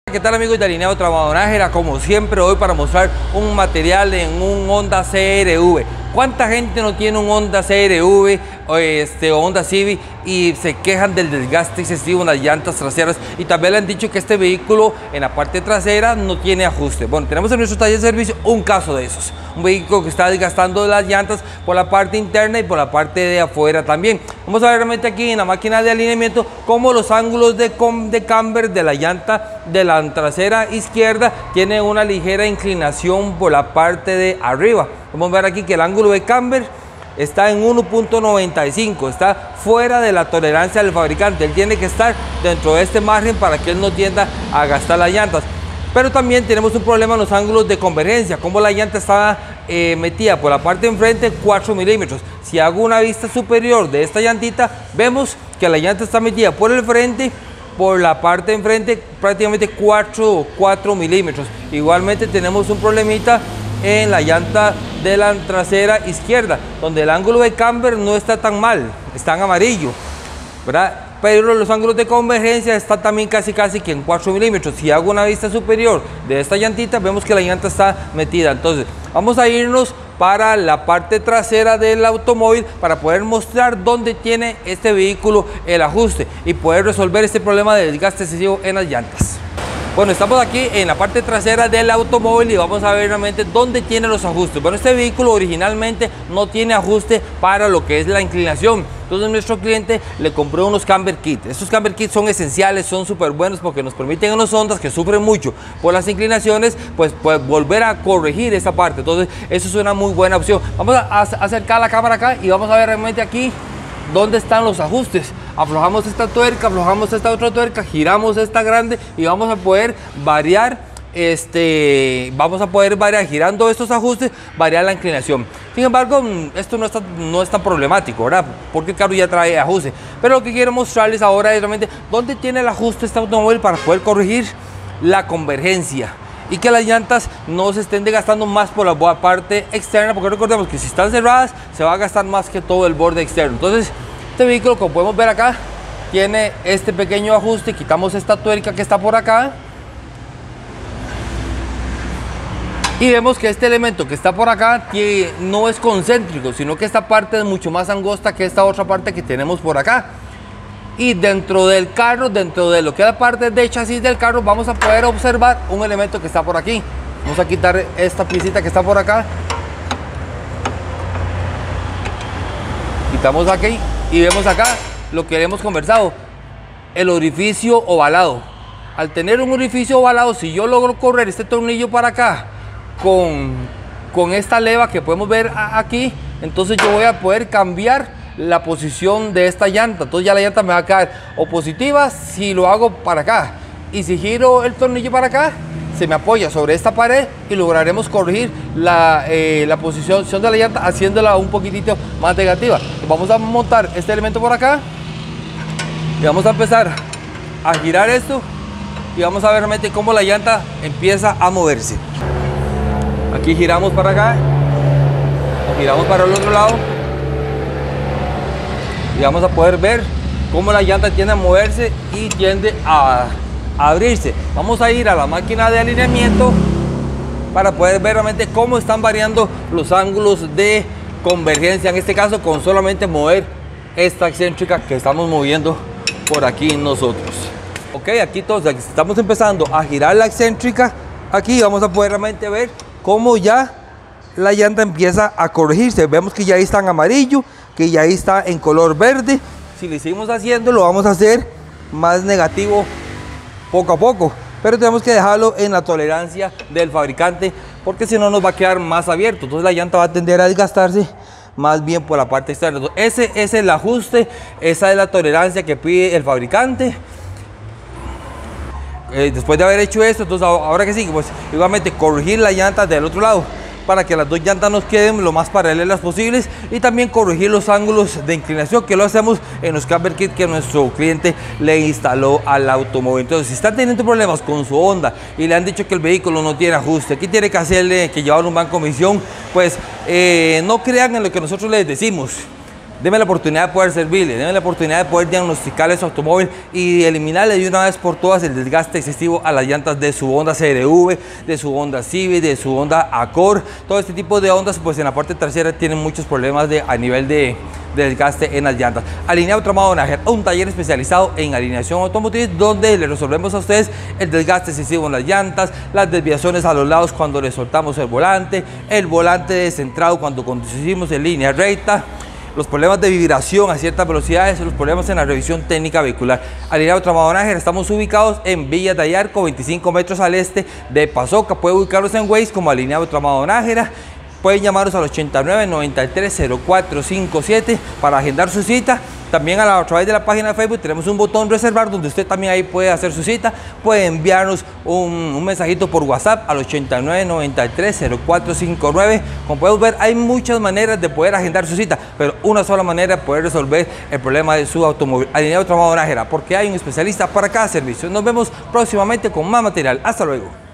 ¿Qué tal, amigos de Alineado Trabajadora? Como siempre, hoy para mostrar un material en un Honda CR-V. ¿Cuánta gente no tiene un Honda CR-V o Honda Civic y se quejan del desgaste excesivo en las llantas traseras? Y también le han dicho que este vehículo en la parte trasera no tiene ajuste. Bueno, tenemos en nuestro taller de servicio un caso de esos. Un vehículo que está desgastando las llantas por la parte interna y por la parte de afuera también. Vamos a ver realmente aquí en la máquina de alineamiento cómo los ángulos de camber de la llanta de la trasera izquierda tiene una ligera inclinación por la parte de arriba. Vamos a ver aquí que el ángulo de camber está en 1.95, está fuera de la tolerancia del fabricante. Él tiene que estar dentro de este margen para que él no tienda a gastar las llantas. Pero también tenemos un problema en los ángulos de convergencia, como la llanta está metida por la parte de enfrente 4 milímetros. Si hago una vista superior de esta llantita, vemos que la llanta está metida por el frente, por la parte de enfrente prácticamente 4 milímetros. Igualmente tenemos un problemita en la llanta de la trasera izquierda, donde el ángulo de camber no está tan mal, está en amarillo, ¿verdad? Pero los ángulos de convergencia están también casi que en 4 milímetros. Si hago una vista superior de esta llantita, vemos que la llanta está metida. Entonces vamos a irnos para la parte trasera del automóvil para poder mostrar dónde tiene este vehículo el ajuste y poder resolver este problema de desgaste excesivo en las llantas. Bueno, estamos aquí en la parte trasera del automóvil y vamos a ver realmente dónde tiene los ajustes. Bueno, este vehículo originalmente no tiene ajuste para lo que es la inclinación. Entonces nuestro cliente le compró unos camber kits. Estos camber kits son esenciales, son súper buenos porque nos permiten en los Hondas que sufren mucho por las inclinaciones, pues volver a corregir esa parte. Entonces eso es una muy buena opción. Vamos a acercar la cámara acá y vamos a ver realmente aquí dónde están los ajustes. Aflojamos esta tuerca, aflojamos esta otra tuerca, giramos esta grande y vamos a poder variar girando estos ajustes, variar la inclinación. Sin embargo, esto no es tan problemático, ¿verdad? Porque el carro ya trae ajuste. Pero lo que quiero mostrarles ahora es realmente dónde tiene el ajuste este automóvil para poder corregir la convergencia y que las llantas no se estén desgastando más por la parte externa, porque recordemos que si están cerradas se va a gastar más que todo el borde externo. Entonces este vehículo, como podemos ver acá, tiene este pequeño ajuste. Quitamos esta tuerca que está por acá y vemos que este elemento que está por acá no es concéntrico, sino que esta parte es mucho más angosta que esta otra parte que tenemos por acá. Y dentro del carro, dentro de lo que es la parte de chasis del carro, vamos a poder observar un elemento que está por aquí. Vamos a quitar esta piecita que está por acá. Quitamos aquí y vemos acá lo que hemos conversado, el orificio ovalado. Al tener un orificio ovalado, si yo logro correr este tornillo para acá con esta leva que podemos ver aquí, entonces yo voy a poder cambiar la posición de esta llanta. Entonces ya la llanta me va a caer o positiva si lo hago para acá, y si giro el tornillo para acá se me apoya sobre esta pared y lograremos corregir la posición de la llanta haciéndola un poquitito más negativa. Vamos a montar este elemento por acá y vamos a empezar a girar esto y vamos a ver realmente cómo la llanta empieza a moverse. Aquí giramos para acá, giramos para el otro lado y vamos a poder ver cómo la llanta tiende a moverse y tiende a abrirse. Vamos a ir a la máquina de alineamiento para poder ver realmente cómo están variando los ángulos de convergencia, en este caso con solamente mover esta excéntrica que estamos moviendo por aquí nosotros. Ok, aquí entonces estamos empezando a girar la excéntrica. Aquí vamos a poder realmente ver cómo ya la llanta empieza a corregirse. Vemos que ya ahí está en amarillo, que ya ahí está en color verde. Si le seguimos haciendo, lo vamos a hacer más negativo poco a poco, pero tenemos que dejarlo en la tolerancia del fabricante, porque si no nos va a quedar más abierto. Entonces la llanta va a tender a desgastarse más bien por la parte externa. Entonces, ese es el ajuste, esa es la tolerancia que pide el fabricante. Después de haber hecho esto, entonces ahora que sigue, pues igualmente corregir la llanta del otro lado para que las dos llantas nos queden lo más paralelas posibles, y también corregir los ángulos de inclinación, que lo hacemos en los camber kits que nuestro cliente le instaló al automóvil. Entonces, si están teniendo problemas con su Honda y le han dicho que el vehículo no tiene ajuste, que tiene que hacerle, que llevarlo a un banco de comisión, pues no crean en lo que nosotros les decimos. Deme la oportunidad de poder servirle, deme la oportunidad de poder diagnosticarle su automóvil y eliminarle de una vez por todas el desgaste excesivo a las llantas de su Honda CR-V, de su Honda Civic, de su Honda Accord. Todo este tipo de Hondas, pues en la parte trasera tienen muchos problemas a nivel de desgaste en las llantas. Alineado Tramado Nájera, un taller especializado en alineación automotriz donde le resolvemos a ustedes el desgaste excesivo en las llantas, las desviaciones a los lados cuando le soltamos el volante descentrado cuando conducimos en línea recta, los problemas de vibración a ciertas velocidades, los problemas en la revisión técnica vehicular. Alineado Tramado Nájera, estamos ubicados en Villa de Ayarco, 25 metros al este de Pasoca. Puede ubicarlos en Waze como Alineado Tramado Nájera. Pueden llamarnos al 89-93-0457 para agendar su cita. También a través de la página de Facebook tenemos un botón reservar donde usted también ahí puede hacer su cita. Puede enviarnos un mensajito por WhatsApp al 89-93-0459. Como podemos ver, hay muchas maneras de poder agendar su cita, pero una sola manera de poder resolver el problema de su automóvil. Alineado Tramado Nájera, porque hay un especialista para cada servicio. Nos vemos próximamente con más material. Hasta luego.